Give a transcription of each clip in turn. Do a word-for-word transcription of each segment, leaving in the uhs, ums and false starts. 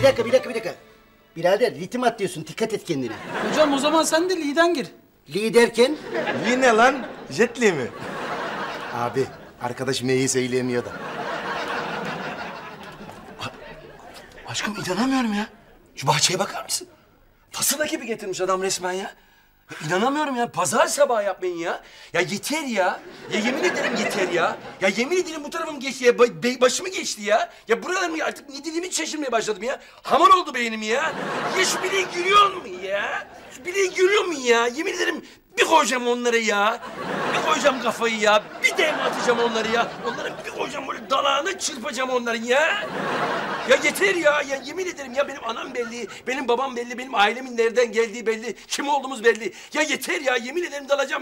dakika, bir dakika, bir dakika. Birader ritim atlıyorsun, dikkat et kendine. Hocam o zaman sen de Li'den gir. Li derken? Li ne lan? Jet Li mi? Abi, arkadaş M'yi söyleyemiyor da. Aşkım inanamıyorum ya. Şu bahçeye bakar mısın? Tasına gibi getirmiş adam resmen ya. Ya İnanamıyorum ya. Pazar sabahı yapmayın ya. Ya yeter ya. Ya yemin ederim yeter ya. Ya yemin ederim bu tarafım geçti ya. Ba- be- başımı geçti ya. Ya buralarım artık ne dediğimi şaşırmaya başladım ya. Hamur oldu beynim ya. Ya şu bileği görüyor musun ya? Şu bileği görüyor musun ya? Yemin ederim bir koyacağım onları ya. Bir koyacağım kafayı ya. Bir de atacağım onları ya. Onları bir koyacağım böyle dalağına çırpacağım onların ya. Ya yeter ya. Ya yemin ederim ya benim anam belli, benim babam belli, benim ailemin nereden geldiği belli, kim olduğumuz belli. Ya yeter ya. Yemin ederim dalacağım.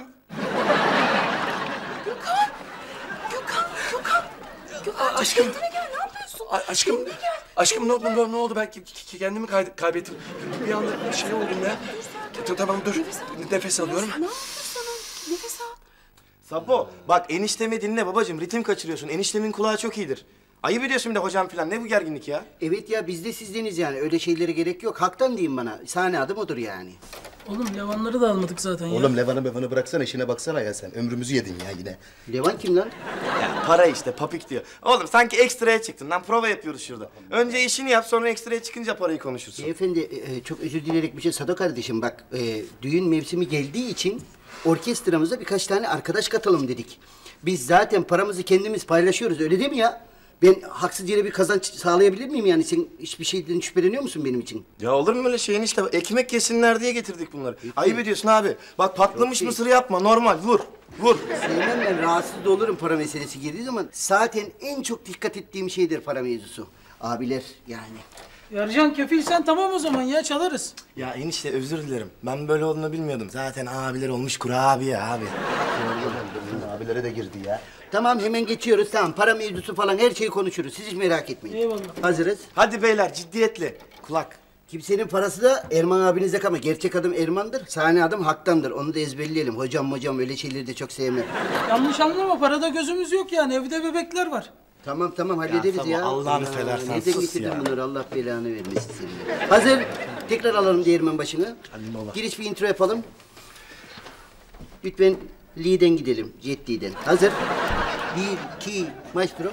Gökhan! Gökhan! Gökhan! Gökhan Aşkım. kendine gel. Ne yapıyorsun? A- aşkım, Kendine gel. aşkım ne oldu, ne, ne oldu? Ben ki- ki- kendimi kay- kaybettim. Bir anda bir şey oldum ya. Ta- Tamam dur. Nefes alıyorum. Ne yapıyorsun sana? Nefes al. Sapo, bak eniştemi dinle babacığım. Ritim kaçırıyorsun. Eniştemin kulağı çok iyidir. Ayıp ediyorsun bir de hocam falan. Ne bu gerginlik ya? Evet ya, biz de sizdeniz yani. Öyle şeylere gerek yok. Haktan diyeyim bana. Sahne adım odur yani. Oğlum Levanları da almadık zaten ya. Oğlum Levan'ı bevanı bıraksana, işine baksana ya sen. Ömrümüzü yedin ya yine. Levan kim lan? Ya para işte, papik diyor. Oğlum sanki ekstraya çıktın lan. Prova yapıyoruz şurada. Önce işini yap, sonra ekstraya çıkınca parayı konuşursun. Beyefendi, e, çok özür dileyerek bir şey. Sado kardeşim bak, e, düğün mevsimi geldiği için orkestramıza birkaç tane arkadaş katalım dedik. Biz zaten paramızı kendimiz paylaşıyoruz, öyle değil mi ya? Ben haksız yere bir kazanç sağlayabilir miyim yani? Sen hiçbir şeyden şüpheleniyor musun benim için? Ya olur mu öyle şeyin işte? Ekmek yesinler diye getirdik bunları. Ayıp ediyorsun abi. Bak patlamış Yok, mısır yapma, normal. Vur, vur. Sevmem, ben rahatsız da olurum para meselesi girdiği zaman. Zaten en çok dikkat ettiğim şeydir para mevzusu. Abiler yani. Yarcan kefil sen tamam o zaman ya, çalarız. Ya enişte özür dilerim. Ben böyle olduğunu bilmiyordum. Zaten abiler olmuş kurabiye abi. Abilere de girdi ya. Tamam, hemen geçiyoruz. Tamam, para mevzusu falan her şeyi konuşuruz. Siz hiç merak etmeyin. Eyvallah. Hazırız. Hadi beyler ciddiyetle. Kulak. Kimsenin parası da Erman abinize kalma. Gerçek adım Erman'dır, sahne adım Hak'tandır. Onu da ezberleyelim. Hocam hocam öyle şeyleri de çok sevmem. Yanlış anlama, parada gözümüz yok yani. Evde bebekler var. Tamam tamam hallederiz tamam, ya. Allah'ını Ya, seversen nereden sus getirdin ya. bunları? Allah belanı vermesin seni. Hazır. Tekrar alalım değirmen başını. baba. Giriş bir intro yapalım. Lütfen Lee'den gidelim. Jet Lee'den. Hazır. Bir, iki, maestro.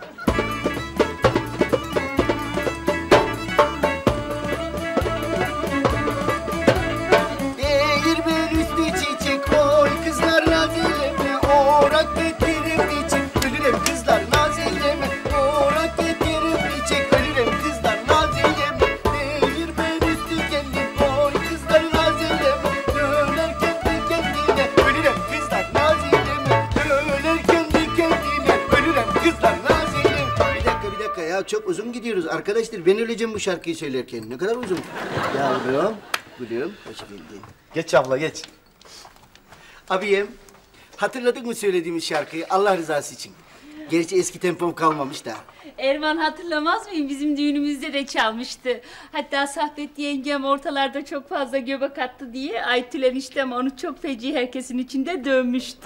Değirmen üstü çiçek koy kızlar nazileme. Orak getirim içim ölürüm kızlar nazileme. Orak getirim içim ölürüm kızlar nazileme. Değirmen üstü kendim koy kızlar nazileme. Döner kendi kendine ölürüm kızlar nazileme. Döner kendi kendine ölürüm kızlar nazileme. Bir dakika bir dakika ya, çok uzun gidiyoruz arkadaşlar. Ben öleceğim bu şarkıyı söylerken. Ne kadar uzun. Yavrum. Gülüm, hoş geldin. Geç abla geç. Abiyim, hatırladın mı söylediğimiz şarkıyı Allah rızası için? Gerçi eski tempom kalmamış da. Erman hatırlamaz mıyım? Bizim düğünümüzde de çalmıştı. Hatta Saffet yengem ortalarda çok fazla göbek attı diye Aytül eniştem onu çok feci herkesin içinde dövmüştü.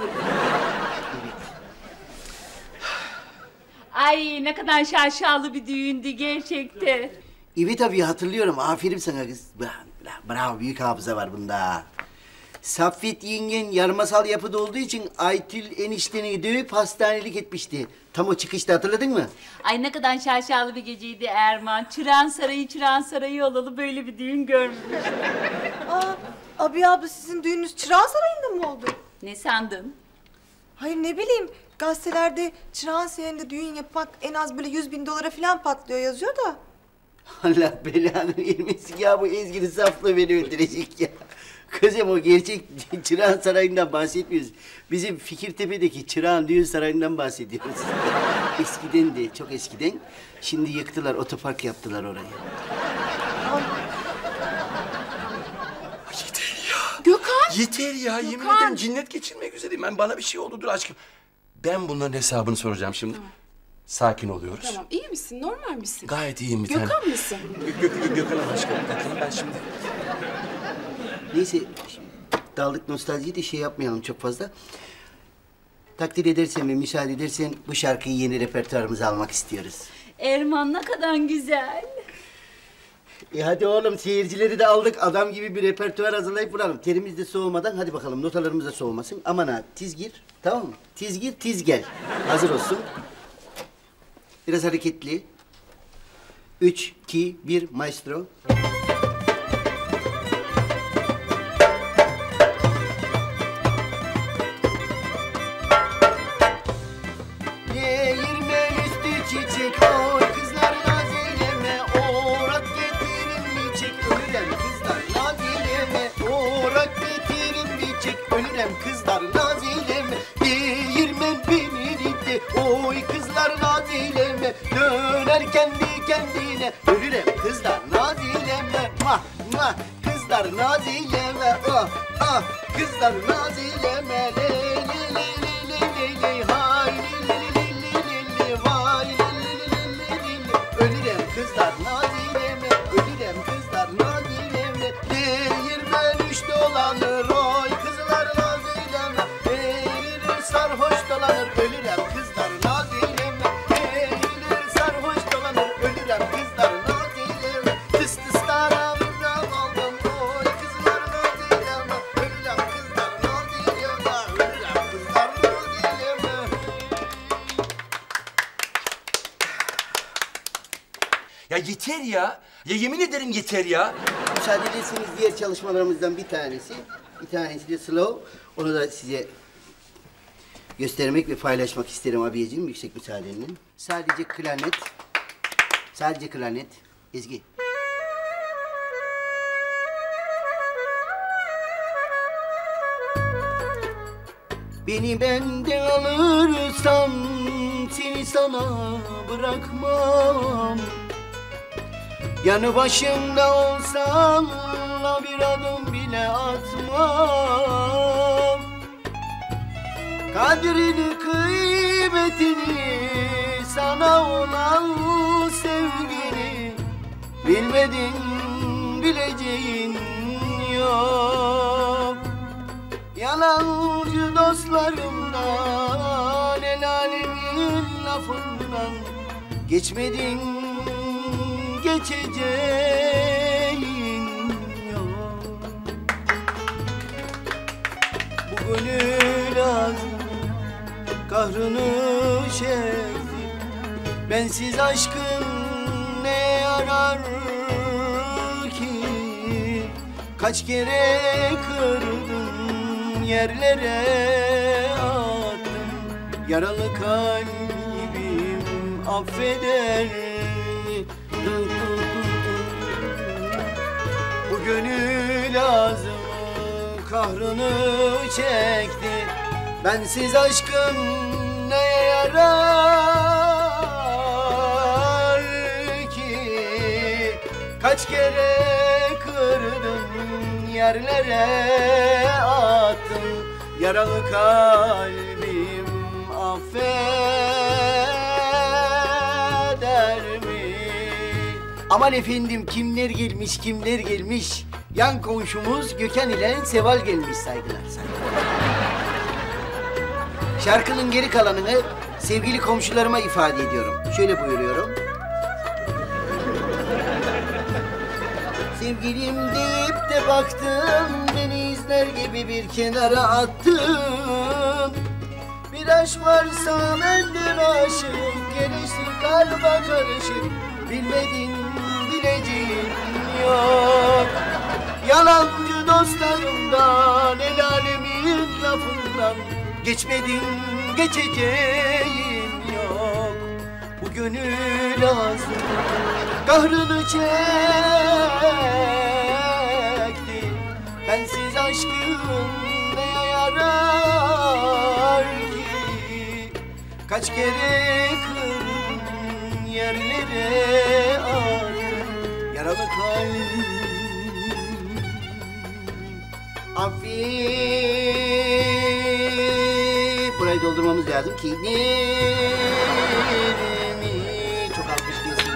Ay ne kadar şaşalı bir düğündü gerçekten. Evet abi, hatırlıyorum. Aferin sana kız. Bravo, büyük hafıza var bunda. Saffet yengen yarmasal yapıda olduğu için Aytül enişteni dövüp hastanelik etmişti. Tam o çıkışta, hatırladın mı? Ay ne kadar şaşalı bir geceydi Erman. Çırağan Sarayı, Çırağan Sarayı olalı böyle bir düğün görmemiştim. Aa, abi abla sizin düğününüz Çırağan Sarayı'nda mı oldu? Ne sandın? Hayır ne bileyim. Gazetelerde Çırağan Sarayı'nda düğün yapmak en az böyle yüz bin dolara falan patlıyor yazıyor da. Allah belanı vermesin ya, bu Ezgi'nin saflığı beni öldürecek ya. Kızım, o gerçek Çırağan Sarayı'ndan bahsetmiyoruz. Bizim Fikirtepe'deki Çırağan Düğün Sarayı'ndan bahsediyoruz. Eskiden de, çok eskiden. Şimdi yıktılar, otopark yaptılar orayı. Yeter ya. Gökhan! Yeter ya. Yemin Gökhan! ederim cinnet geçirmek üzereyim. Ben bana bir şey oldu. Dur aşkım. Ben bunların hesabını soracağım şimdi. Tamam. Sakin oluyoruz. Tamam, iyi misin? Normal misin? Gayet iyiyim bir tane. Gökhan mısın? Gö Gö Gökhan'ım aşkım. Gökhan'ım ben şimdi. Neyse, şimdi daldık nostaljiyi de şey yapmayalım çok fazla. Takdir edersen ve müsaade edersen bu şarkıyı yeni repertuarımıza almak istiyoruz. Erman ne kadar güzel. E hadi oğlum seyircileri de aldık. Adam gibi bir repertuar hazırlayıp vuralım. Terimiz de soğumadan hadi bakalım notalarımız da soğumasın. Aman ha tiz gir tamam mı? Tiz gir tiz gel. Hazır olsun. Biraz hareketli. Üç, iki, bir maestro. Değirmen üstü çiçek oy kızlar naz eyleme. Orak getirin bir çek ölürem kızlar naz eyleme. Orak getirin bir çek ölürem kızlar naz eyleme. Değirmen beni gitti oy kızlar naz eyleme. Döner kendi kendine ölürem kızlar naz eyleme. Mah mah kızlar naz eyleme. Ah ah kızlar naz eyleme. Le le le le le le le hay le le le le le le vay le le le le le le. Ölürem kızlar naz eyleme. Ölürem kızlar naz eyleme. Değirmen üç dolanır oy kızlar naz eyleme. Eğrilir sarhoş dolanır ölürem kızlar naz eyleme. Eğrilir sarhoş dolanır ölürem kızlar naz eyleme. Tıs tıslara vurram aldım oy kızlar naz eyleme. Ölürem kızlar naz eyleme. Ölürem kızlar naz eyleme. Ya yeter ya. Ya yemin ederim yeter ya. Müsaade ederseniz diğer çalışmalarımızdan bir tanesi. Bir tanesi de slow. Onu da size göstermek ve paylaşmak isterim abiyeciğim yüksek müsaadenle. Sadece klarnet. Sadece klarnet. Ezgi. Beni benden alırsan seni sana bırakmam. Yanı başımda olsan bir adım bile atmam. Kadrini kıymetini sana olan sevgini bilmedin bileceğin yok. Yalancı dostlarımdan el alemin lafından geçmedin geçeceğin yok. Bu gönül ağzı kahrını çekti. Bensiz aşkın ne yarar ki? Kaç kere kırdım yerlere attım. Yaralı kalbim affeder mi? Bu gönül ağzımı kahrını çekti. Bensiz aşkın neye yarar ki? Kaç kere kırdım yerlere attım. Yaralı kalbim affeder mi? Aman efendim kimler gelmiş kimler gelmiş. Yan komşumuz Gökhan ile Seval gelmiş saygılar saygılar. Şarkının geri kalanını sevgili komşularıma ifade ediyorum. Şöyle buyuruyorum. Sevgilim deyip de baktın, beni izler gibi bir kenara attın. Bir aşk varsa benden aşık, gerisi kalba karışık. Bilmedin bileceğin yok. Yalancı dostlarımdan, el alemin lafından geçmedin geçeceğin yok. Bu gönül ağzı kahrını çekti. Bensiz aşkın neye yarar ki? Kaç kere kırdım yerlere attım. Yaralı kalbim affet. Burayı doldurmamız lazım ki neremi çok alkışlıyorsun.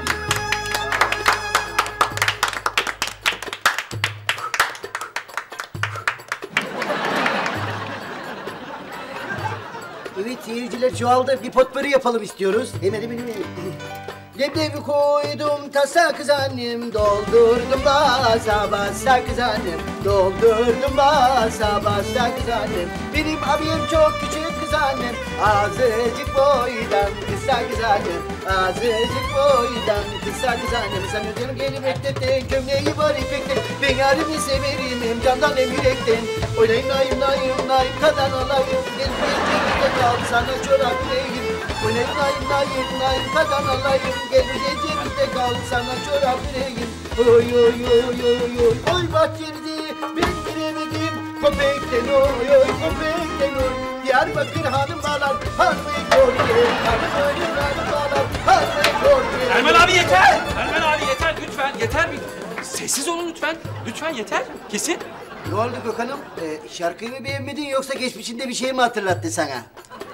Evet seyirciler çoğaldı. Bir potpourri yapalım istiyoruz. Hemen hemen hemen. Leblebi koydum tasa kız annem, doldurdum basa basa kız annem, doldurdum basa basa kız annem. Benim abim çok küçük kız annem, azıcık boydan kısa kız annem, azıcık boydan kısa kız annem. Sen canım gelip beklettin, gömleği var ipekten, ben yarimi severim hem candan hem yürekten. Oynayın nayım nayım nayım kadan alayım, gel bir kal sana çorap vereyim. Oynayın nayım nayım nayım kadan alayım, gel bir cebimde kal sana çorap vereyim. Oy oy oy oy oy oy bahçeli ben giremedim köpekten oy oy köpekten oy. Diyarbakır hanım bağlar harmayı koruyor, hanım oy hanım bağlar harmayı koruyor. Ermen abi yeter! Ermen abi yeter lütfen yeter bir... Sessiz olun lütfen. Lütfen yeter. Kesin. Ne oldu Gökhan'ım? Ee, şarkıyı mı beğenmedin yoksa geçmişinde bir şey mi hatırlattı sana?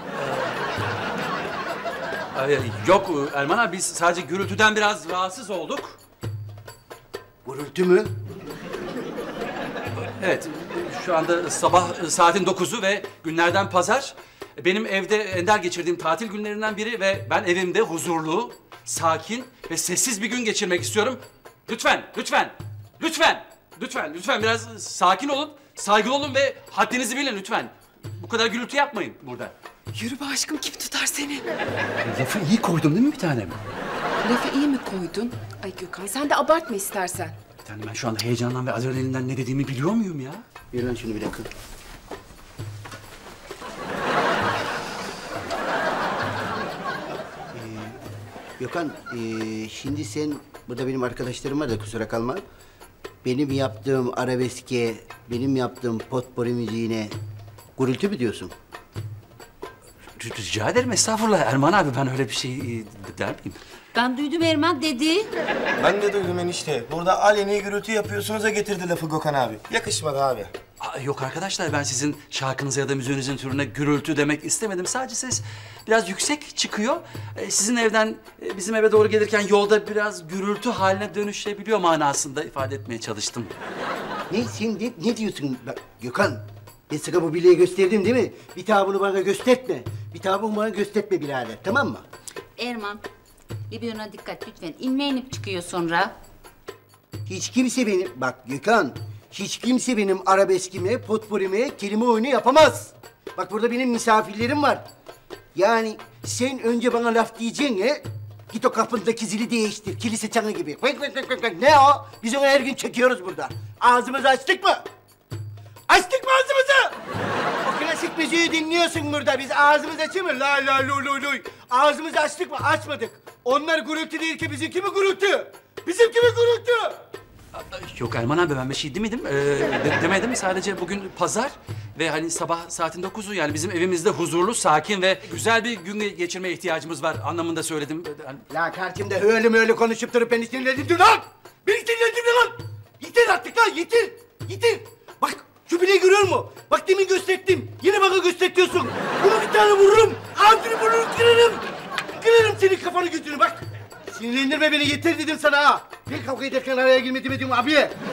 Ee, yok Erman abi biz sadece gürültüden biraz rahatsız olduk. Gürültü mü? Evet şu anda sabah saatin dokuzu ve günlerden pazar. Benim evde ender geçirdiğim tatil günlerinden biri ve ben evimde huzurlu, sakin ve sessiz bir gün geçirmek istiyorum. Lütfen, lütfen, lütfen, lütfen, lütfen biraz sakin olun, saygılı olun ve haddinizi bilin lütfen. Bu kadar gürültü yapmayın burada. Yürü be aşkım, kim tutar seni? Lafı iyi koydum değil mi bir tanem? Lafı iyi mi koydun? Ay Gökhan, sen de abartma istersen. Bir tanem ben şu anda heyecandan ve adrenalinden ne dediğimi biliyor muyum ya? Ver lan şunu bir dakika. Ee, Gökhan, ee, şimdi sen burada benim arkadaşlarım var da kusura kalma. Benim yaptığım arabeske, benim yaptığım potpourri müziğine gürültü mü diyorsun? Rica ederim estağfurullah Erman abi ben öyle bir şey e, der miyim? Ben duydum Erman dedi. Ben de duydum enişte. Burada aleni gürültü yapıyorsunuz'a getirdi lafı Gökhan abi. Yakışmadı abi. Aa, yok arkadaşlar ben sizin şarkınıza ya da müziğinizin türüne gürültü demek istemedim. Sadece ses biraz yüksek çıkıyor. Ee, sizin evden e, bizim eve doğru gelirken yolda biraz gürültü haline dönüşebiliyor manasında ifade etmeye çalıştım. Ne sen ne, ne diyorsun Bak, Gökhan? Ben sana bu bileği gösterdim değil mi? Bir daha bunu bana göstertme. Bir daha bunu bana göstertme birader, tamam mı? Erman, libidona dikkat lütfen. İnme inip çıkıyor sonra. Hiç kimse benim, bak Gökhan, hiç kimse benim arabeskime, potpourrime kelime oyunu yapamaz. Bak burada benim misafirlerim var. Yani sen önce bana laf diyeceksin he? Git o kapındaki zili değiştir, kilise çanı gibi. Bak, bak, bak, bak. Ne o? Biz onu her gün çekiyoruz burada. Ağzımızı açtık mı? Açtık mı ağzımızı? O klasik müziği dinliyorsun burada. Biz ağzımızı açıyor mu? La la lu lu lu. Ağzımızı açtık mı? Açmadık. Onlar gürültü değil ki bizimki mi gürültü? Bizimki mi gürültü? Yok Erman abi ben bir şey demedim. Ee, de- demedim sadece bugün pazar ve hani sabah saatin dokuzu yani bizim evimizde huzurlu, sakin ve güzel bir gün geçirmeye ihtiyacımız var anlamında söyledim. Hani- La karşımda öyle mi öyle konuşup durup beni sinirlendirdin lan! Beni sinirlendirdin lan! Yeter artık lan yeter! Yeter! Bak şu bileği görüyor musun? Bak demin gösterdim. Yine bana gösteriyorsun. Bunu bir tane vururum. Ağzını burnunu kırarım. Kırarım senin kafanı götünü bak. Sinirlendirme beni yeter dedim sana ha. Ben kavga ederken araya girme demedim abi.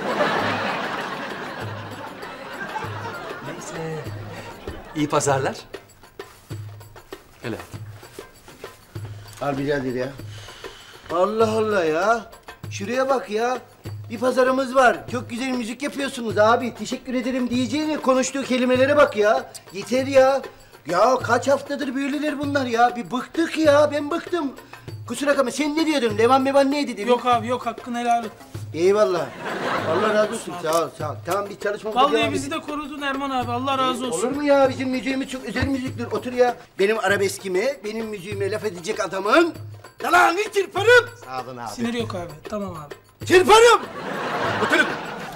Neyse. İyi pazarlar. Öyle. Al birader ya. Allah Allah ya. Şuraya bak ya. Bir pazarımız var. Çok güzel müzik yapıyorsunuz abi. Teşekkür ederim diyeceğine konuştuğu kelimelere bak ya. Yeter ya. Ya kaç haftadır böyleler bunlar ya. Bir bıktık ya. Ben bıktım. Kusura kalma. Sen ne diyordun? Levan mevan neydi demin? Yok abi yok hakkını helal et. Eyvallah. Allah razı olsun. Sağ ol, sağ ol. Tamam bir çalışmamıza Vallahi devam bizi edelim. de korudun Erman abi. Allah razı olsun. Olur mu ya? Bizim müziğimiz çok özel müziktir. Otur ya. Benim arabeskime, benim müziğime laf edecek adamın dalağını çırparım. Sağ olun abi. Sinir yok abi. Tamam abi. Çırparım. Oturun.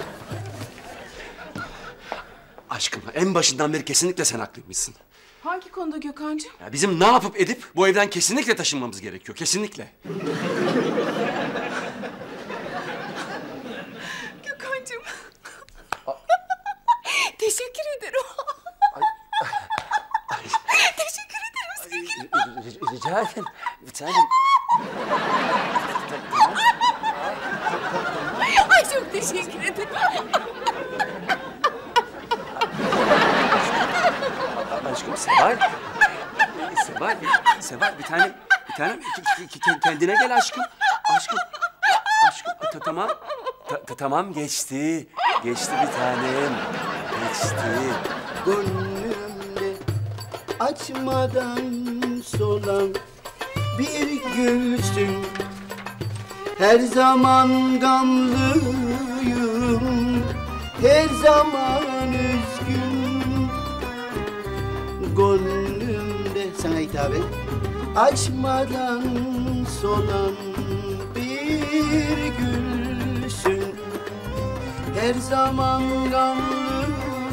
Aşkım en başından beri kesinlikle sen haklıymışsın. Hangi konuda Gökhan'cığım? Ya bizim ne yapıp edip bu evden kesinlikle taşınmamız gerekiyor. Kesinlikle. Gökhan'cığım. Teşekkür ederim. Teşekkür ederim sevgilim. Rica ederim. Bir tanem. Ay çok teşekkür ederim. Aşkım Seval. Seval, Seval bir tanem, bir tanem ke- kendine gel aşkım. Aşkım. Aşkım. Ta- tamam. Ta- ta- tamam geçti. Geçti bir tanem. Geçti. Gönlümde açmadan solan bir gülsün. Her zaman gamlıyım, her zaman üzgün. Gönlümde sana hitaben açmadan solan bir gülsün. Her zaman gamlıyım,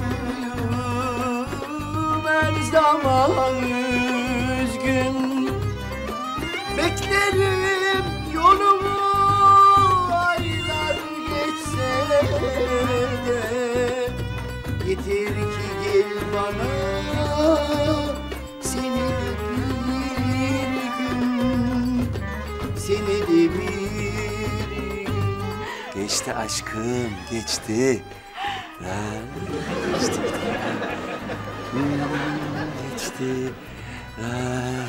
her zaman üzgün. Beklerim yolumu aylar geçse de, yeter ki gel bana seni de bir gün, seni de bir gün. Geçti aşkım. Geçti. Ha, geçti. Hmm, geçti. Ha.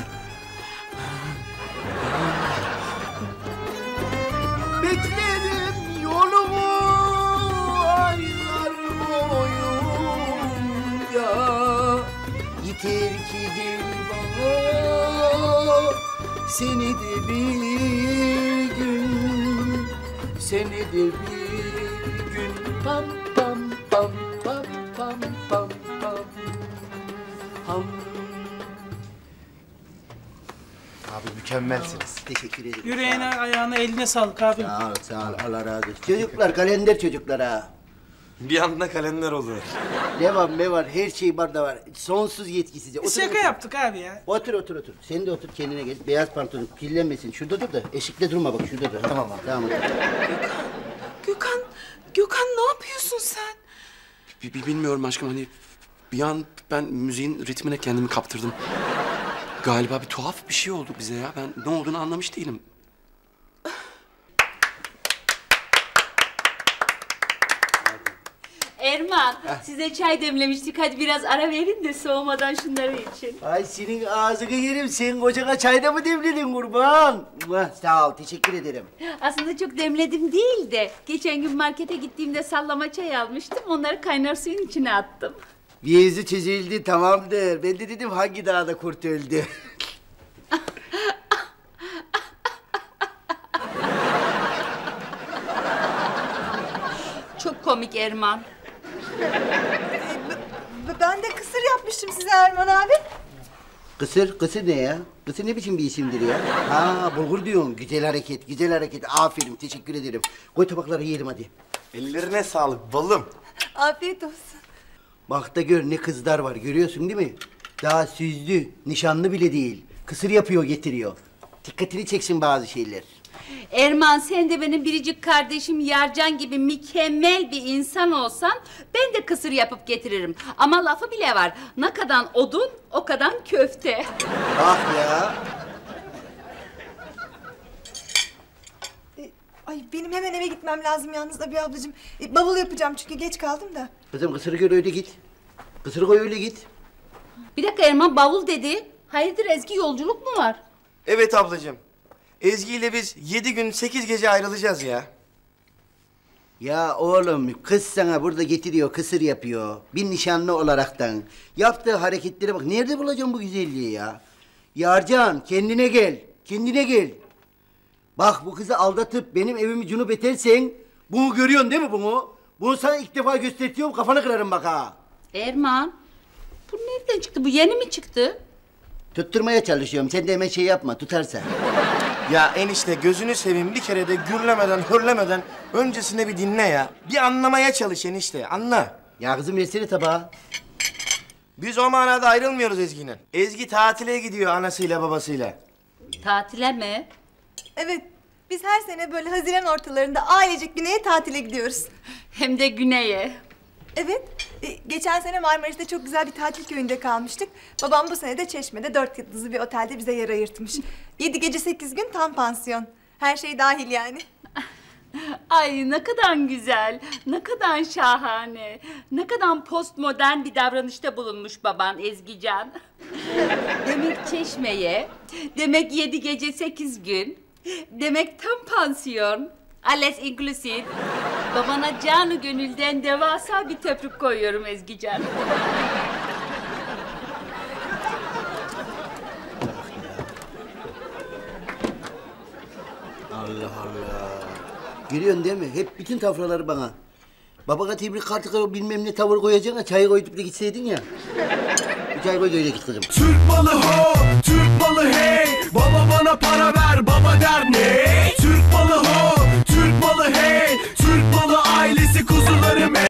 Beklerim yolumu aylar boyunca, yeter ki gel bana seni de bir gün, seni de bir gün. Pam pam pam pam pam pam pam pam. Abi mükemmelsiniz. Teşekkür ederim. Yüreğine, ayağına, eline sağlık abim. Sağ ol, sağ ol. Allah razı olsun. Çocuklar, kalender çocuklar ha. Bir anda kalender olur. Ne var ne var, her şey barda var. Sonsuz yetki size. Biz şaka yaptık abi ya. Otur, otur, otur. Sen de otur, kendine gel. Beyaz pantolon kirlenmesin. Şurada dur da, eşikte durma bak, şurada dur. Tamam abi. Tamam, otur. Gökhan, Gökhan ne yapıyorsun sen? Bi- bi- Bilmiyorum aşkım hani bir an ben müziğin ritmine kendimi kaptırdım. Galiba bir tuhaf bir şey oldu bize ya. Ben ne olduğunu anlamış değilim. Erman, size çay demlemiştik. Hadi biraz ara verin de soğumadan şunları için. Ay senin ağzını yerim. Sen kocana çayda mı demledin kurban? Muah, sağ ol, teşekkür ederim. Aslında çok demledim değil de geçen gün markete gittiğimde sallama çay almıştım. Onları kaynar suyun içine attım. Viyezi çözüldü, tamamdır. Ben de dedim hangi dağda kurt öldü. Çok komik Erman. Ben de kısır yapmıştım size Erman abi. Kısır, kısır ne ya? Kısır ne biçim bir isimdir ya? Ha, bulgur diyorsun. Güzel hareket, güzel hareket. Aferin, teşekkür ederim. Koy tabakları yiyelim hadi. Ellerine sağlık balım. Afiyet olsun. Bak da gör ne kızlar var, görüyorsun değil mi? Daha süzlü, nişanlı bile değil. Kısır yapıyor, getiriyor. Dikkatini çeksin bazı şeyler. Erman, sen de benim biricik kardeşim Yarcan gibi mükemmel bir insan olsan ben de kısır yapıp getiririm. Ama lafı bile var. Ne kadar odun, o kadar köfte. Bak ya. E, Ay benim hemen eve gitmem lazım yalnız Abi ablacığım. E, bavul yapacağım çünkü geç kaldım da. Kızım kısırı gör öyle git. Kısırı koy öyle git. Bir dakika Erman, bavul dedi. Hayırdır Ezgi, yolculuk mu var? Evet ablacığım. Ezgi ile biz yedi gün sekiz gece ayrılacağız ya. Ya oğlum kız sana burada getiriyor, kısır yapıyor. Bir nişanlı olaraktan. Yaptığı hareketlere bak. Nerede bulacağım bu güzelliği ya? Yarcan kendine gel. Kendine gel. Bak bu kızı aldatıp benim evimi cunup edersen... Bunu görüyorsun değil mi bunu? Bunu sana ilk defa gösteriyorum, kafanı kırarım bak ha. Erman, bu nereden çıktı? Bu yeni mi çıktı? Tutturmaya çalışıyorum. Sen de hemen şey yapma, tutarsa. Ya enişte gözünü seveyim bir kere de gürlemeden hörlemeden öncesinde bir dinle ya. Bir anlamaya çalış enişte, anla. Ya kızım versene tabağı. Biz o manada ayrılmıyoruz Ezgi'yle. Ezgi tatile gidiyor anasıyla babasıyla. Tatile mi? Evet, biz her sene böyle Haziran ortalarında ailecek güneye tatile gidiyoruz. Hem de güneye. Evet, e, geçen sene Marmaris'te çok güzel bir tatil köyünde kalmıştık. Babam bu sene de Çeşme'de dört yıldızlı bir otelde bize yer ayırtmış. Yedi gece sekiz gün tam pansiyon. Her şey dahil yani. Ay ne kadar güzel, ne kadar şahane, ne kadar postmodern bir davranışta bulunmuş baban Ezgican. Demek Çeşme'ye, demek yedi gece sekiz gün, demek tam pansiyon, alles inclusive. Babana canı gönülden devasa bir töprük koyuyorum Ezgican. Allah Allah. Görüyorsun değil mi? Hep bütün tavraları bana. Babana tebrik kartı bilmem ne tavır koyacaksın, çayı koyup da gitseydin ya. Bir çay koy da öyle git kızım. Türk malı ho, Türk malı hey. Baba bana para ver, baba der ne? Türk malı ho, Türk malı hey. Türk malı ailesi kuzularım hey.